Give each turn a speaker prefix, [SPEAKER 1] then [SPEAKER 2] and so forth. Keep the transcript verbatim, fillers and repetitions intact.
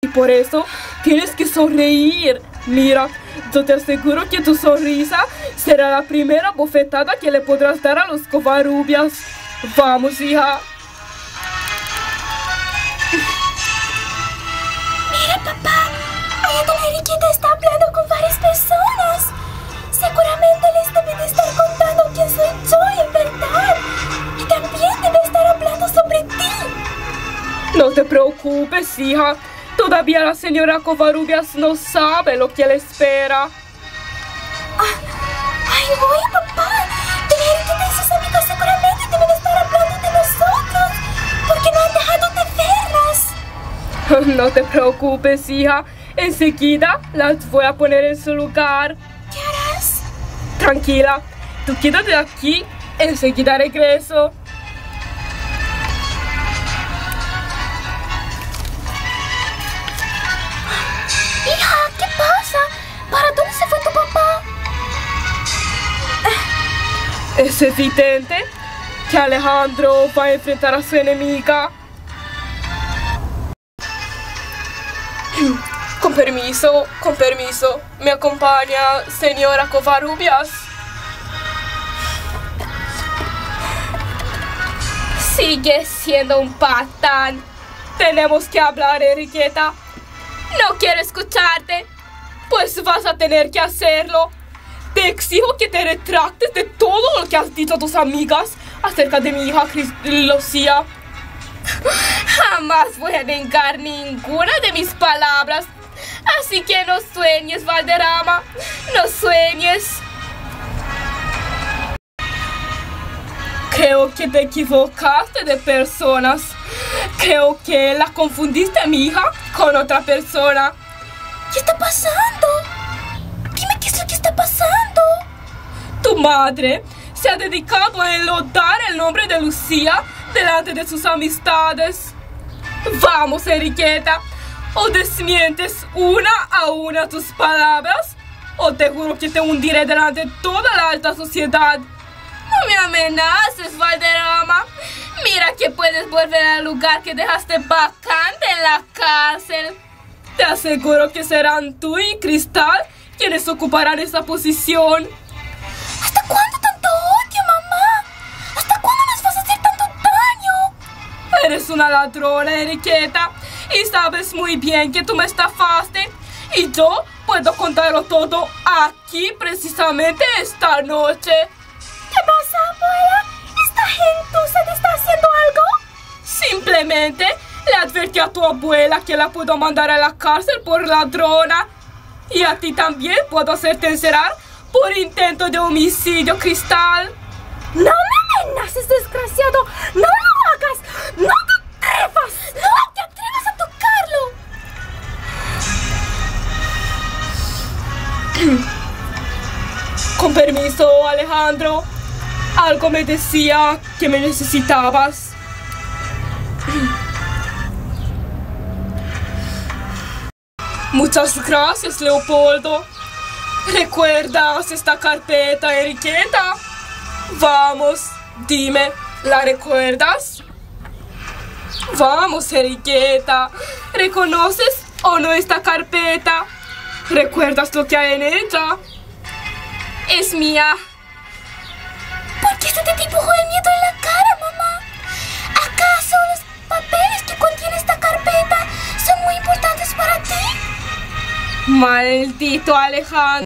[SPEAKER 1] Y por eso tienes que sonreír. Mira, yo te aseguro que tu sonrisa será la primera bofetada que le podrás dar a los Covarrubias. Vamos, hija.
[SPEAKER 2] Mira, papá, allá la Enriqueta está hablando con varias personas. Seguramente les debe de estar contando quién soy yo en verdad. Y también debe estar hablando sobre ti.
[SPEAKER 1] No te preocupes, hija. Todavía la señora Covarrubias no sabe lo que le espera.
[SPEAKER 2] Ah, ay, oye, papá. De la Enriqueta y sus amigas seguramente deben estar hablando de nosotros. Porque no han dejado de vernos.
[SPEAKER 1] No te preocupes, hija. Enseguida las voy a poner en su lugar.
[SPEAKER 2] ¿Qué harás?
[SPEAKER 1] Tranquila, tú quédate aquí. Enseguida regreso.
[SPEAKER 2] Hija, ¿qué pasa? ¿Para dónde se fue tu papá?
[SPEAKER 1] Es evidente que Alejandro va a enfrentar a su enemiga. Con permiso, con permiso. ¿Me acompaña, señora Covarrubias? Sigue siendo un patán. Tenemos que hablar, Enriqueta. No quiero escucharte. Pues vas a tener que hacerlo. Te exijo que te retractes de todo lo que has dicho a tus amigas acerca de mi hija Lucía. Jamás voy a negar ninguna de mis palabras. Así que no sueñes, Valderrama. No sueñes. Creo que te equivocaste de personas. Creo que la confundiste a mi hija con otra persona.
[SPEAKER 2] ¿Qué está pasando? Dime qué es lo que está pasando.
[SPEAKER 1] Tu madre se ha dedicado a enlodar el nombre de Lucía delante de sus amistades. Vamos, Enriqueta. O desmientes una a una tus palabras, o te juro que te hundiré delante de toda la alta sociedad. No me amenaces, Valderrama. Mira que puedes volver al lugar que dejaste vacante en la cárcel. Te aseguro que serán tú y Cristal quienes ocuparán esa posición.
[SPEAKER 2] ¿Hasta cuándo tanto odio, mamá? ¿Hasta cuándo nos vas a hacer tanto daño?
[SPEAKER 1] Eres una ladrona, Enriqueta, y sabes muy bien que tú me estafaste. Y yo puedo contarlo todo aquí, precisamente esta noche.
[SPEAKER 2] ¿Qué pasa, abuela? ¿Esta gentuza te está haciendo algo?
[SPEAKER 1] Simplemente le advertí a tu abuela que la puedo mandar a la cárcel por ladrona. Y a ti también puedo hacerte encerrar por intento de homicidio, Cristal.
[SPEAKER 2] ¡No me amenaces, desgraciado! ¡No lo hagas! ¡No te atrevas! ¡No te atrevas a tocarlo!
[SPEAKER 1] Con permiso, Alejandro. Algo me decía que me necesitabas. Muchas gracias, Leopoldo. ¿Recuerdas esta carpeta, Enriqueta? Vamos, dime, ¿la recuerdas? Vamos, Enriqueta. ¿Reconoces o no esta carpeta? ¿Recuerdas lo que hay en ella? Es mía.
[SPEAKER 2] ¿Por qué se te dibujó el miedo en la cara, mamá? ¿Acaso los papeles que contiene esta carpeta son muy importantes para ti?
[SPEAKER 1] Maldito Alejandro.